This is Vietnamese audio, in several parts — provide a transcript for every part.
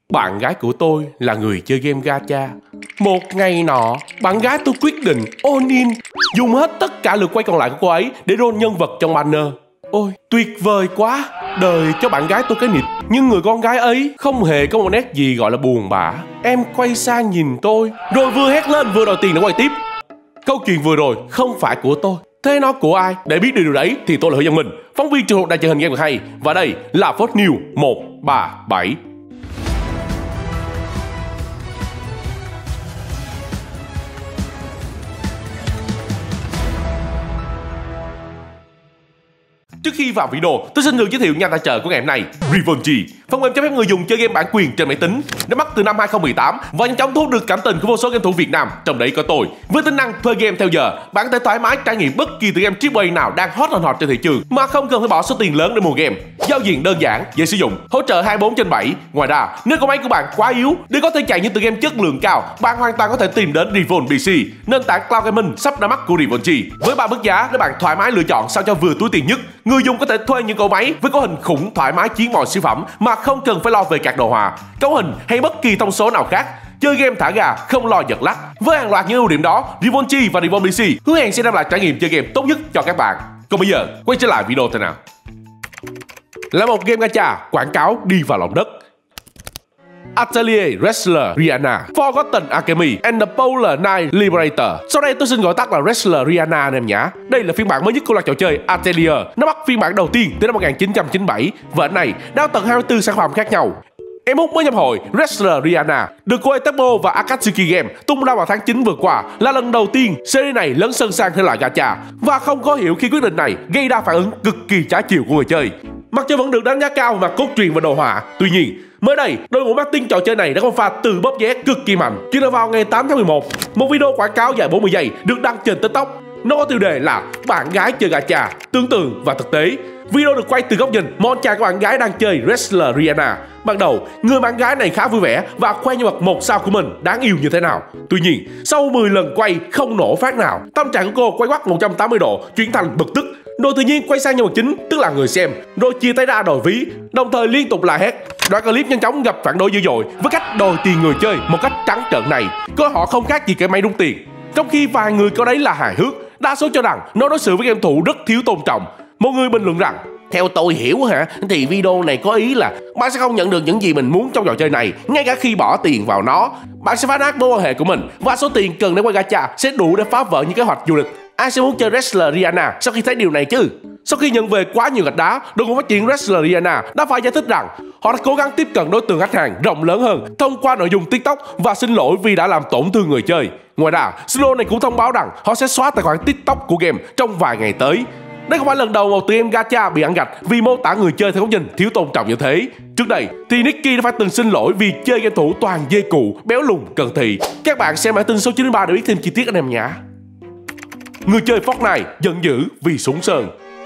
Bạn gái của tôi là người chơi game gacha. Một ngày nọ, bạn gái tôi quyết định all in, dùng hết tất cả lượt quay còn lại của cô ấy để roll nhân vật trong banner. Ôi, tuyệt vời quá. Đời cho bạn gái tôi cái nịt. Nhưng người con gái ấy không hề có một nét gì gọi là buồn bã. Em quay sang nhìn tôi, rồi vừa hét lên vừa đòi tiền để quay tiếp. Câu chuyện vừa rồi không phải của tôi. Thế nó của ai? Để biết điều đấy thì tôi là Hữu Dân Minh, phóng viên trường đài truyền hình Game Được Hay. Và đây là First News 137. Trước khi vào video, tôi xin được giới thiệu nhà tài trợ của ngày hôm nay, Rivenji, phần mềm cho phép người dùng chơi game bản quyền trên máy tính, đã bắt từ năm 2018 và nhanh chóng thu hút được cảm tình của vô số game thủ Việt Nam, trong đấy có tôi. Với tính năng thuê game theo giờ, bạn có thể thoải mái trải nghiệm bất kỳ tựa game AAA nào đang hot trên thị trường mà không cần phải bỏ số tiền lớn để mua game. Giao diện đơn giản, dễ sử dụng, hỗ trợ 24/7. Ngoài ra, nếu con máy của bạn quá yếu để có thể chạy những tựa game chất lượng cao, bạn hoàn toàn có thể tìm đến Riven PC, nền tảng cloud gaming sắp ra mắt của Rivenji. Với 3 mức giá để bạn thoải mái lựa chọn sao cho vừa túi tiền nhất. Người dùng có thể thuê những cỗ máy với cấu hình khủng thoải mái chiến mọi siêu phẩm mà không cần phải lo về card đồ họa, cấu hình hay bất kỳ thông số nào khác. Chơi game thả gà, không lo giật lắc. Với hàng loạt những ưu điểm đó, Rivenji và Riven PC hứa hẹn sẽ đem lại trải nghiệm chơi game tốt nhất cho các bạn. Còn bây giờ, quay trở lại video thế nào. Là một game gacha, quảng cáo đi vào lòng đất. Atelier Wrestler Rihanna, Forgotten Academy and the Polar Knight Liberator. Sau đây tôi xin gọi tắt là Wrestler Rihanna anh em nhé. Đây là phiên bản mới nhất của loạt trò chơi Atelier. Nó bắt phiên bản đầu tiên từ năm 1997 và anh này đã tận 24 sản phẩm khác nhau. Em hút mới nhập hội Wrestler Rihanna được Koei Tecmo và Akatsuki Game tung ra vào tháng 9 vừa qua là lần đầu tiên series này lấn sân sang thể loại gacha, và không khó hiểu khi quyết định này gây ra phản ứng cực kỳ trái chiều của người chơi. Mặc dù vẫn được đánh giá cao về mặt cốt truyện và đồ họa, tuy nhiên mới đây đội ngũ marketing trò chơi này đã có pha từ bóp vé cực kỳ mạnh. Chỉ là vào ngày 8 tháng 11, một video quảng cáo dài 40 giây được đăng trên TikTok. Nó có tiêu đề là bạn gái chơi gacha, tưởng tượng và thực tế. Video được quay từ góc nhìn một chàng của bạn gái đang chơi Wrestler Rihanna. Ban đầu, người bạn gái này khá vui vẻ và khoe nhân vật 1 sao của mình đáng yêu như thế nào. Tuy nhiên, sau 10 lần quay không nổ phát nào, tâm trạng của cô quay quắt 180 độ, chuyển thành bực tức. Rồi tự nhiên quay sang nhân vật chính, tức là người xem, rồi chia tay ra đòi ví, đồng thời liên tục la hét. Đoạn clip nhanh chóng gặp phản đối dữ dội với cách đòi tiền người chơi một cách trắng trợn này, coi họ không khác gì cái máy rút tiền. Trong khi vài người coi đấy là hài hước, đa số cho rằng nó đối xử với game thủ rất thiếu tôn trọng. Một người bình luận rằng, theo tôi hiểu thì video này có ý là bạn sẽ không nhận được những gì mình muốn trong trò chơi này, ngay cả khi bỏ tiền vào nó. Bạn sẽ phá nát mối quan hệ của mình và số tiền cần để quay gacha sẽ đủ để phá vỡ những kế hoạch du lịch. Ai sẽ muốn chơi Wrestler Rihanna sau khi thấy điều này chứ? Sau khi nhận về quá nhiều gạch đá, đội ngũ phát triển Wrestler Rihanna đã phải giải thích rằng họ đã cố gắng tiếp cận đối tượng khách hàng rộng lớn hơn thông qua nội dung TikTok và xin lỗi vì đã làm tổn thương người chơi. Ngoài ra, studio này cũng thông báo rằng họ sẽ xóa tài khoản TikTok của game trong vài ngày tới. Đây không phải lần đầu một tựa game gacha bị ăn gạch vì mô tả người chơi theo góc nhìn thiếu tôn trọng như thế. Trước đây thì Nicky đã phải từng xin lỗi vì chơi game thủ toàn dê cụ, béo lùn, cận thị. Các bạn xem bản tin số 93 để biết thêm chi tiết anh em nhé. Người chơi Fortnite giận dữ vì súng sơn.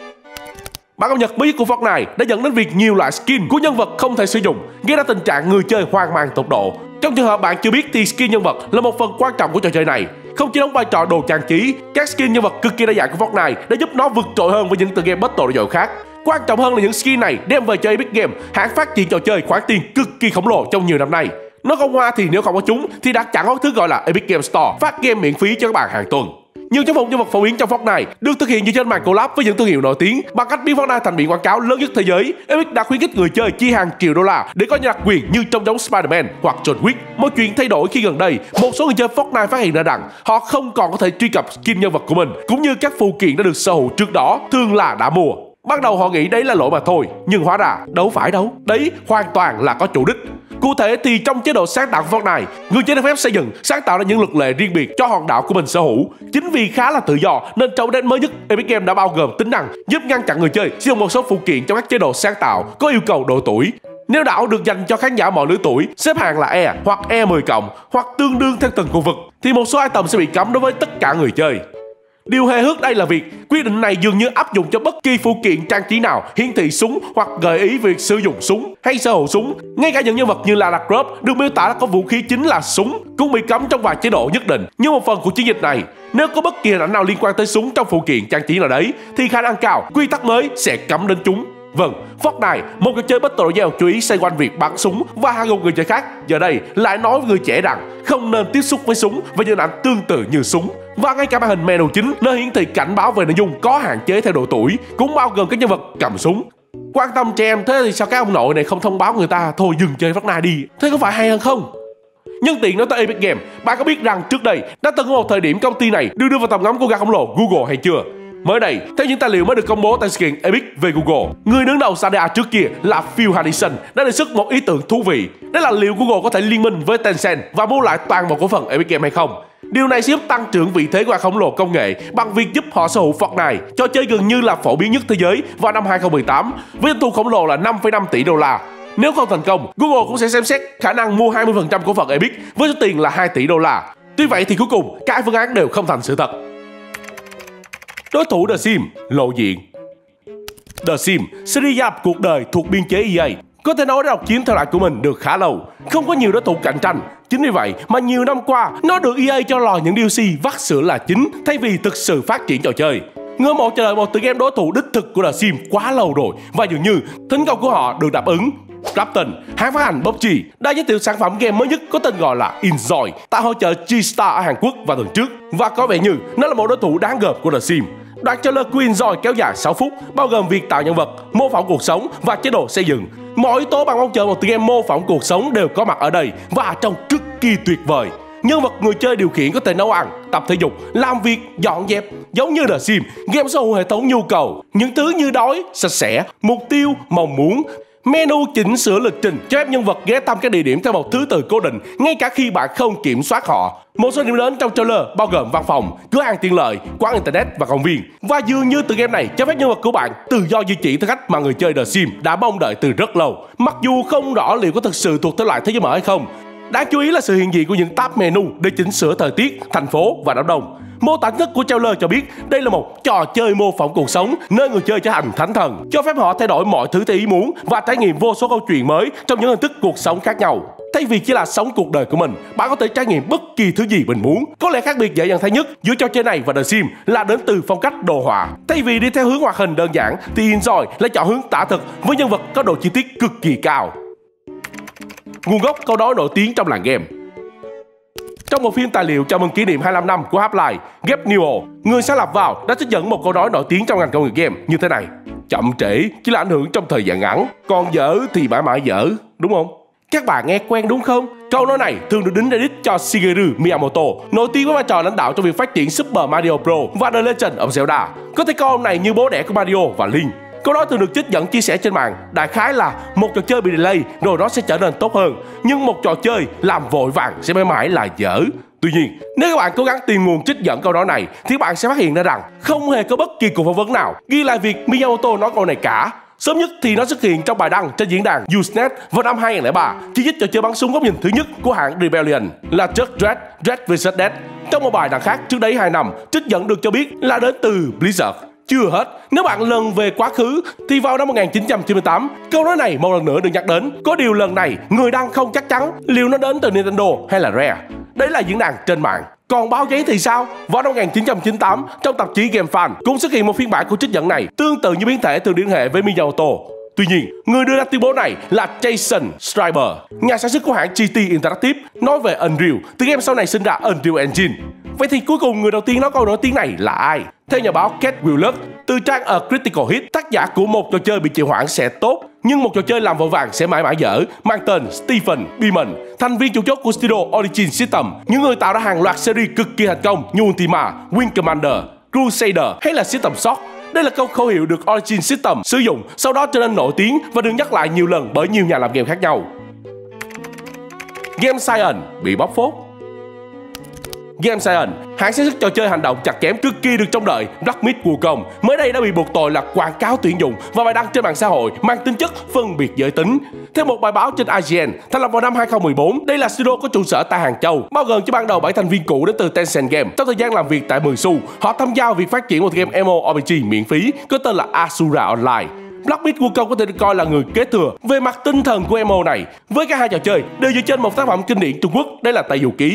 Bản cập nhật mới nhất của Fortnite đã dẫn đến việc nhiều loại skin của nhân vật không thể sử dụng, gây ra tình trạng người chơi hoang mang tột độ. Trong trường hợp bạn chưa biết thì skin nhân vật là một phần quan trọng của trò chơi này. Không chỉ đóng vai trò đồ trang trí, các skin nhân vật cực kỳ đa dạng của Fortnite đã giúp nó vượt trội hơn với những tựa game battle royale khác. Quan trọng hơn là những skin này đem về cho Epic Games, hãng phát triển trò chơi khoản tiền cực kỳ khổng lồ trong nhiều năm nay. Nó không hoa thì nếu không có chúng thì đã chẳng có thứ gọi là Epic Games Store phát game miễn phí cho các bạn hàng tuần. Nhiều trang phục nhân vật phổ biến trong Fortnite được thực hiện dựa trên màn collab với những thương hiệu nổi tiếng bằng cách biến Fortnite thành biển quảng cáo lớn nhất thế giới. Epic đã khuyến khích người chơi chi hàng triệu đô la để có những đặc quyền như trông giống Spider-Man hoặc John Wick. Một chuyện thay đổi khi gần đây, một số người chơi Fortnite phát hiện ra rằng họ không còn có thể truy cập skin nhân vật của mình cũng như các phụ kiện đã được sở hữu trước đó, thường là đã mua. Ban đầu họ nghĩ đấy là lỗi mà thôi, nhưng hóa ra đâu phải đâu. Đấy hoàn toàn là có chủ đích. Cụ thể thì trong chế độ sáng tạo của Fortnite, người chơi được phép xây dựng, sáng tạo ra những luật lệ riêng biệt cho hòn đảo của mình sở hữu. Chính vì khá là tự do nên trong update mới nhất, Epic Games đã bao gồm tính năng giúp ngăn chặn người chơi sử dụng một số phụ kiện trong các chế độ sáng tạo có yêu cầu độ tuổi. Nếu đảo được dành cho khán giả mọi lứa tuổi, xếp hạng là E hoặc E10+, hoặc tương đương theo từng khu vực, thì một số item sẽ bị cấm đối với tất cả người chơi. Điều hề hước đây là việc quyết định này dường như áp dụng cho bất kỳ phụ kiện trang trí nào hiển thị súng hoặc gợi ý việc sử dụng súng hay sở hữu súng. Ngay cả những nhân vật như Lara Croft được miêu tả là có vũ khí chính là súng cũng bị cấm trong vài chế độ nhất định. Như một phần của chiến dịch này, nếu có bất kỳ hình ảnh nào liên quan tới súng trong phụ kiện trang trí nào đấy thì khả năng cao quy tắc mới sẽ cấm đến chúng. Vâng, Fortnite, một trò chơi Battle Royale chú ý xoay quanh việc bắn súng và hàng ngục người chơi khác, giờ đây lại nói với người trẻ rằng không nên tiếp xúc với súng và những ảnh tương tự như súng. Và ngay cả màn hình menu chính nơi hiển thị cảnh báo về nội dung có hạn chế theo độ tuổi, cũng bao gồm các nhân vật cầm súng. Quan tâm trẻ em thế thì sao các ông nội này không thông báo người ta thôi dừng chơi Fortnite đi, thế có phải hay hơn không? Nhân tiện nói tới Epic Games, bạn có biết rằng trước đây đã từng có một thời điểm công ty này được đưa vào tầm ngắm của gã khổng lồ Google hay chưa? Mới đây, theo những tài liệu mới được công bố tại sự kiện Epic về Google, người đứng đầu Stadia trước kia là Phil Harrison đã đề xuất một ý tưởng thú vị. Đó là liệu Google có thể liên minh với Tencent và mua lại toàn bộ cổ phần Epic Games hay không? Điều này sẽ giúp tăng trưởng vị thế của gã khổng lồ công nghệ bằng việc giúp họ sở hữu Fortnite, trò chơi gần như là phổ biến nhất thế giới vào năm 2018 với doanh thu khổng lồ là 5,5 tỷ đô la. Nếu không thành công, Google cũng sẽ xem xét khả năng mua 20% cổ phần Epic với số tiền là 2 tỷ đô la. Tuy vậy thì cuối cùng cả phương án đều không thành sự thật. Đối thủ The Sims lộ diện. The Sims, series gia nhập cuộc đời thuộc biên chế EA, có thể nói đã độc chiếm thời đại của mình được khá lâu, không có nhiều đối thủ cạnh tranh. Chính vì vậy mà nhiều năm qua nó được EA cho lò những DLC vắt sữa là chính thay vì thực sự phát triển trò chơi. Người mộ chờ đợi một tựa game đối thủ đích thực của The Sims quá lâu rồi và dường như thính cầu của họ được đáp ứng. Captain, hãng phát hành PUBG, đã giới thiệu sản phẩm game mới nhất có tên gọi là Inzoi tại hội chợ G-Star ở Hàn Quốc vào tuần trước và có vẻ như nó là một đối thủ đáng gờm của The Sims. Đoạn trailer của Inzoi kéo dài 6 phút, bao gồm việc tạo nhân vật, mô phỏng cuộc sống và chế độ xây dựng. Mọi yếu tố bạn mong chờ một tựa game mô phỏng cuộc sống đều có mặt ở đây và trông cực kỳ tuyệt vời. Nhân vật người chơi điều khiển có thể nấu ăn, tập thể dục, làm việc, dọn dẹp. Giống như The Sims, game sở hữu hệ thống nhu cầu, những thứ như đói, sạch sẽ, mục tiêu, mong muốn. Menu chỉnh sửa lịch trình cho phép nhân vật ghé thăm các địa điểm theo một thứ tự cố định ngay cả khi bạn không kiểm soát họ. Một số điểm đến trong trailer bao gồm văn phòng, cửa hàng tiện lợi, quán internet và công viên. Và dường như tựa game này cho phép nhân vật của bạn tự do di chuyển theo cách mà người chơi The Sims đã mong đợi từ rất lâu. Mặc dù không rõ liệu có thực sự thuộc thể loại thế giới mở hay không. Đáng chú ý là sự hiện diện của những tab menu để chỉnh sửa thời tiết, thành phố và đám đông. Mô tả nhất của trailer cho biết đây là một trò chơi mô phỏng cuộc sống nơi người chơi trở thành thánh thần, cho phép họ thay đổi mọi thứ theo ý muốn và trải nghiệm vô số câu chuyện mới trong những hình thức cuộc sống khác nhau. Thay vì chỉ là sống cuộc đời của mình, bạn có thể trải nghiệm bất kỳ thứ gì mình muốn. Có lẽ khác biệt dễ nhận thấy nhất giữa trò chơi này và The Sims là đến từ phong cách đồ họa. Thay vì đi theo hướng hoạt hình đơn giản thì Inzoi lại chọn hướng tả thực với nhân vật có độ chi tiết cực kỳ cao. Nguồn gốc câu nói nổi tiếng trong làng game. Trong một phim tài liệu chào mừng kỷ niệm 25 năm của Half-Life, Gabe Newell, người sáng lập vào, đã trích dẫn một câu nói nổi tiếng trong ngành công nghiệp game như thế này: chậm trễ chỉ là ảnh hưởng trong thời gian ngắn, còn dở thì mãi mãi dở, đúng không? Các bạn nghe quen đúng không? Câu nói này thường được đính credit cho Shigeru Miyamoto, nổi tiếng với vai trò lãnh đạo trong việc phát triển Super Mario Bros. Và The Legend of Zelda. Có thể coi ông này như bố đẻ của Mario và Link. Câu nói thường được trích dẫn chia sẻ trên mạng đại khái là một trò chơi bị delay rồi nó sẽ trở nên tốt hơn, nhưng một trò chơi làm vội vàng sẽ mãi mãi là dở. Tuy nhiên, nếu các bạn cố gắng tìm nguồn trích dẫn câu nói này thì bạn sẽ phát hiện ra rằng không hề có bất kỳ cuộc phỏng vấn nào ghi lại việc Miyamoto nói câu này cả. Sớm nhất thì nó xuất hiện trong bài đăng trên diễn đàn Usenet vào năm 2003, chỉ trích trò chơi bắn súng góc nhìn thứ nhất của hãng Rebellion là Just Dread vs Dead. Trong một bài đăng khác trước đấy 2 năm, trích dẫn được cho biết là đến từ Blizzard. Chưa hết, nếu bạn lần về quá khứ thì vào năm 1998, câu nói này một lần nữa được nhắc đến. Có điều lần này người đăng không chắc chắn liệu nó đến từ Nintendo hay là Rare. Đấy là diễn đàn trên mạng. Còn báo giấy thì sao? Vào năm 1998, trong tạp chí Game Fan cũng xuất hiện một phiên bản của trích dẫn này tương tự như biến thể thường liên hệ với Miyamoto. Tuy nhiên, người đưa ra tuyên bố này là Jason Schreiber, nhà sản xuất của hãng GT Interactive, nói về Unreal, từ game sau này sinh ra Unreal Engine. Vậy thì cuối cùng người đầu tiên nói câu nổi tiếng này là ai? Theo nhà báo Kate Willard, từ trang A Critical Hit, tác giả của một trò chơi bị trì hoãn sẽ tốt, nhưng một trò chơi làm vội vàng sẽ mãi mãi dở, mang tên Stephen Beeman, thành viên chủ chốt của studio Origin System, những người tạo ra hàng loạt series cực kỳ thành công như Ultima, Wing Commander, Crusader hay là System Shock. Đây là câu khẩu hiệu được Origin System sử dụng, sau đó trở nên nổi tiếng và được nhắc lại nhiều lần bởi nhiều nhà làm game khác nhau. Game Science bị bóc phốt. Game Science, hãng sản xuất trò chơi hành động chặt chém cực kỳ được trông đợi Black Myth Wukong, mới đây đã bị buộc tội là quảng cáo tuyển dụng và bài đăng trên mạng xã hội mang tính chất phân biệt giới tính. Theo một bài báo trên IGN, thành lập vào năm 2014, đây là studio có trụ sở tại Hàng Châu, bao gồm cho ban đầu 7 thành viên cũ đến từ Tencent Game. Trong thời gian làm việc tại 10 xu, họ tham gia vào việc phát triển một game MMORPG miễn phí có tên là Asura Online. Black Myth Wukong có thể được coi là người kế thừa về mặt tinh thần của MMO này, với cả hai trò chơi đều dựa trên một tác phẩm kinh điển Trung Quốc, đây là Tây Du Ký.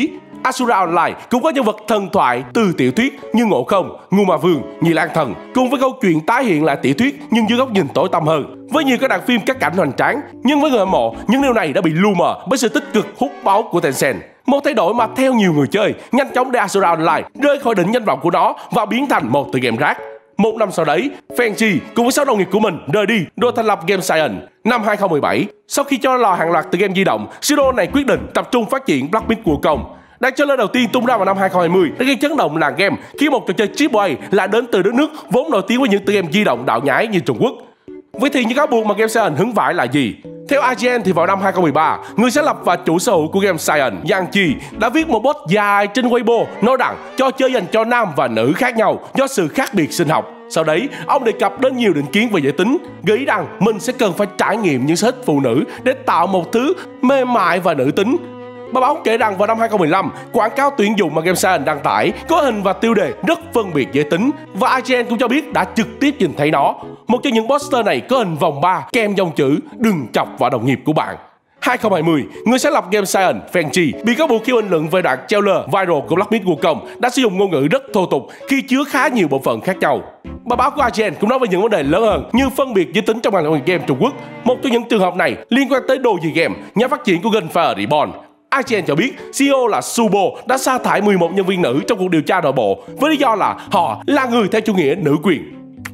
Asura Online cũng có nhân vật thần thoại từ tiểu thuyết như Ngộ Không, Ngưu Ma Vương, Nhị Lang Thần, cùng với câu chuyện tái hiện lại tiểu thuyết nhưng dưới góc nhìn tối tăm hơn, với nhiều các đoạn phim cắt cảnh hoành tráng. Nhưng với người hâm mộ, những điều này đã bị lu mờ bởi sự tích cực hút máu của Tencent. Một thay đổi mà theo nhiều người chơi nhanh chóng để Asura Online rơi khỏi đỉnh danh vọng của nó và biến thành một tựa game rác. Một năm sau đấy, Fenji cùng với 6 đồng nghiệp của mình rời đi rồi thành lập Game Science. Năm 2017, sau khi cho lò hàng loạt tựa game di động, studio này quyết định tập trung phát triển Black Myth Wukong. Đang trailer đầu tiên tung ra vào năm 2020 đã gây chấn động làng game khi một trò chơi AAA lại đến từ đất nước vốn nổi tiếng với những tựa game di động đạo nhái như Trung Quốc. Vậy thì những cáo buộc mà Game Science hứng phải là gì? Theo IGN thì vào năm 2013, người sáng lập và chủ sở hữu của Game Science, Yang Chi, đã viết một post dài trên Weibo nói rằng trò chơi dành cho nam và nữ khác nhau do sự khác biệt sinh học. Sau đấy, ông đề cập đến nhiều định kiến về giới tính, gợi ý rằng mình sẽ cần phải trải nghiệm những sở thích phụ nữ để tạo một thứ mềm mại và nữ tính. Báo kể rằng vào năm 2015, quảng cáo tuyển dụng mà Game Science đăng tải có hình và tiêu đề rất phân biệt giới tính, và IGN cũng cho biết đã trực tiếp nhìn thấy nó. Một trong những poster này có hình vòng 3 kèm dòng chữ "Đừng chọc vào đồng nghiệp của bạn". 2020, người sáng lập Game Science, Fenji, bị cáo buộc khi bình luận về đoạn trailer viral của Black Myth Wukong đã sử dụng ngôn ngữ rất thô tục khi chứa khá nhiều bộ phận khác nhau. Báo của IGN cũng nói về những vấn đề lớn hơn như phân biệt giới tính trong ngành game Trung Quốc. Một trong những trường hợp này liên quan tới Doji Game, nhà phát triển của Gunfire Reborn. IGN cho biết CEO là Subo đã sa thải 11 nhân viên nữ trong cuộc điều tra nội bộ với lý do là họ là người theo chủ nghĩa nữ quyền.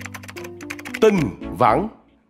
Tin vắn.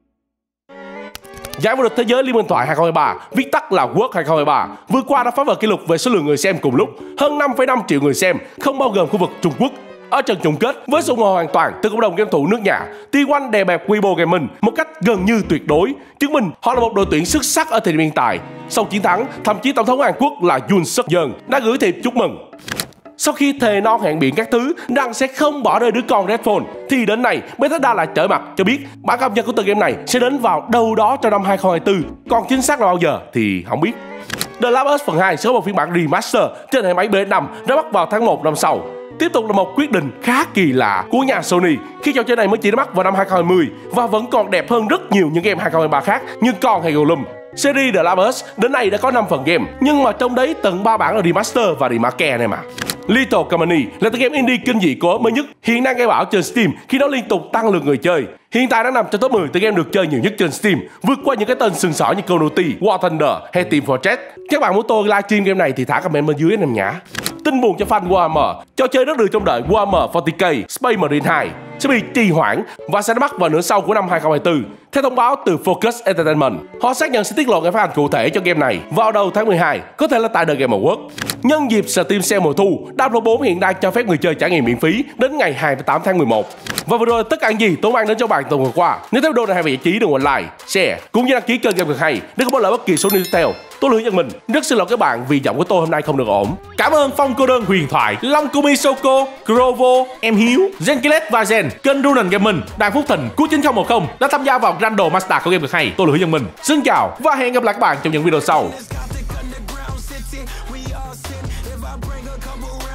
Giải vô địch thế giới Liên minh thoại 2023, viết tắt là World 2023, vừa qua đã phá vỡ kỷ lục về số lượng người xem cùng lúc, hơn 5,5 triệu người xem, không bao gồm khu vực Trung Quốc. Ở trận chung kết, với sự ủng hộ hoàn toàn từ cộng đồng game thủ nước nhà, T1 đè bẹp Weibo Gaming một cách gần như tuyệt đối, chứng minh họ là một đội tuyển xuất sắc ở thời điểm hiện tại. Sau chiến thắng, thậm chí tổng thống Hàn Quốc là Yoon Suk Yeol đã gửi thiệp chúc mừng. Sau khi thề non hẹn biển các thứ rằng sẽ không bỏ rơi đứa con Redfall, thì đến nay Bethesda lại trở mặt cho biết bản cập nhật của tựa game này sẽ đến vào đâu đó trong năm 2024, còn chính xác là bao giờ thì không biết. The Last of Us phần 2 sẽ có một phiên bản remaster trên hệ máy PS5 ra mắt vào tháng 1 năm sau. Tiếp tục là một quyết định khá kỳ lạ của nhà Sony khi trò chơi này mới chỉ ra mắt vào năm 2020 và vẫn còn đẹp hơn rất nhiều những game 2023 khác như Con hay Gollum. Series The Last of Us đến nay đã có 5 phần game, nhưng mà trong đấy tận 3 bản là remaster và remake này mà. Lethal Company là tựa game indie kinh dị có mới nhất, hiện đang gây bão trên Steam khi nó liên tục tăng lượt người chơi. Hiện tại đang nằm trong top 10 tựa game được chơi nhiều nhất trên Steam, vượt qua những cái tên sừng sỏ như Call of Duty, War Thunder hay Team Fortress. Các bạn muốn tôi livestream game này thì thả comment bên dưới anh em nhé. Tin buồn cho fan Warhammer, trò chơi rất được trông đợi Warhammer 40k Space Marine 2 sẽ bị trì hoãn và sẽ ra mắt vào nửa sau của năm 2024. Theo thông báo từ Focus Entertainment, họ xác nhận sẽ tiết lộ ngày phát hành cụ thể cho game này vào đầu tháng 12, có thể là tại The Game Awards. Nhân dịp Steam Sale mùa thu, Diablo 4 hiện đang cho phép người chơi trải nghiệm miễn phí đến ngày 28 tháng 11. Và vừa rồi tất cả những gì tôi mang đến cho bạn tuần vừa qua. Nếu thấy video này hay về giải trí, đừng quên like, share cũng như đăng ký kênh Game Cực Hay để không bỏ lỡ bất kỳ số video tiếp theo. Tôi lưỡi nhận mình rất xin lỗi các bạn vì giọng của tôi hôm nay không được ổn. Cảm ơn Phong Cô Đơn Huyền Thoại, Long Kumi Soko, Grovo, Em Hiếu, Zenkilet và Zen, kênh Runen Gaming, Đàn Phúc Thịnh, Cú 9010 đã tham gia vào Random Master của Game Cực Hay. Tôi lưỡi nhận mình. Xin chào và hẹn gặp lại các bạn trong những video sau.